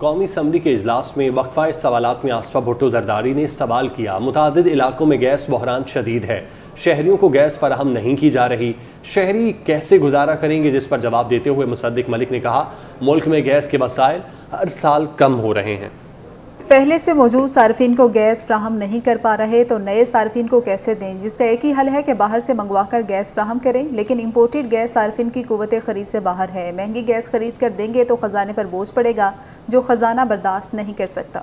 قومی اسمبلی کے اجلاس میں وقفہ سوالات میں آصفہ بھٹو زرداری نے سوال کیا، متعدد علاقوں میں گیس بحران شدید ہے، شہریوں کو گیس فراہم نہیں کی جا رہی، شہری کیسے گزارا کریں گے؟ جس پر جواب دیتے ہوئے مصدق ملک نے کہا ملک میں گیس کے وسائل ہر سال کم ہو رہے ہیں۔ پہلے سے موجود صارفین کو گیس فراہم نہیں کر پا رہے تو نئے صارفین کو کیسے دیں، جس کا ایک ہی حل ہے کہ باہر سے منگوا کر گیس فراہم کریں، لیکن امپورٹڈ گیس صارفین کی قوت خرید سے باہر ہے۔ مہنگی گیس خرید کر دیں گے تو خزانے پر بوجھ پڑے گا جو خزانہ برداشت نہیں کر سکتا۔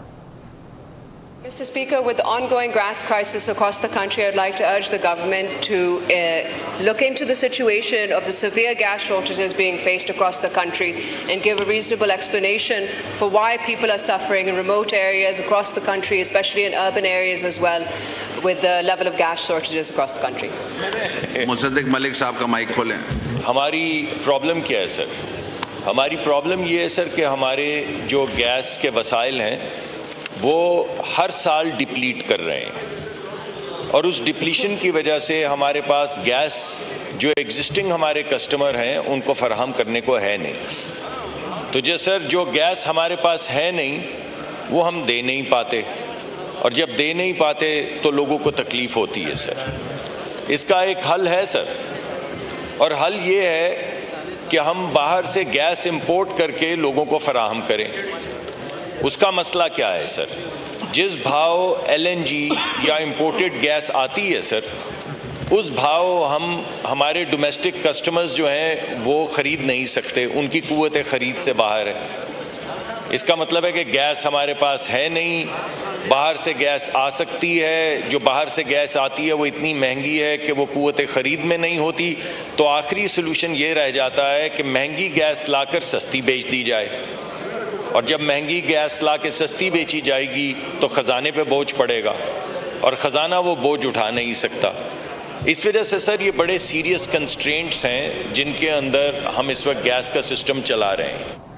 Mr. Speaker, with the ongoing gas crisis across the country, I'd like to urge the government to look into the situation of the severe gas shortages being faced across the country and give a reasonable explanation for why people are suffering in remote areas across the country, especially in urban areas as well, with the level of gas shortages across the country. مصدق ملک صاحب کا mic کھولیں۔ ہماری problem کیا ہے سر؟ ہماری problem یہ ہے سر کہ ہمارے جو گیس کے وسائل ہیں وہ ہر سال ڈپلیٹ کر رہے ہیں، اور اس ڈپلیشن کی وجہ سے ہمارے پاس گیس جو ایگزسٹنگ ہمارے کسٹمر ہیں ان کو فراہم کرنے کو ہے نہیں۔ تو جو سر جو گیس ہمارے پاس ہے نہیں وہ ہم دے نہیں پاتے، اور جب دے نہیں پاتے تو لوگوں کو تکلیف ہوتی ہے سر۔ اس کا ایک حل ہے سر، اور حل یہ ہے کہ ہم باہر سے گیس امپورٹ کر کے لوگوں کو فراہم کریں۔ اس کا مسئلہ کیا ہے سر؟ جس بھاؤ LNG یا امپورٹڈ گیس آتی ہے سر، اس بھاؤ ہمارے ڈومیسٹک کسٹمرز جو ہیں وہ خرید نہیں سکتے، ان کی قوت خرید سے باہر ہے۔ اس کا مطلب ہے کہ گیس ہمارے پاس ہے نہیں، باہر سے گیس آ سکتی ہے، جو باہر سے گیس آتی ہے وہ اتنی مہنگی ہے کہ وہ قوت خرید میں نہیں ہوتی، تو آخری سلوشن یہ رہ جاتا ہے کہ مہنگی گیس لا کر سستی بیچ دی جائے، اور جب مہنگی گیس لا کے سستی بیچی جائے گی تو خزانے پہ بوجھ پڑے گا، اور خزانہ وہ بوجھ اٹھا نہیں سکتا۔ اس وجہ سے سر یہ بڑے سیریس کنسٹرینٹس ہیں جن کے اندر ہم اس وقت گیس کا سسٹم چلا رہے ہیں۔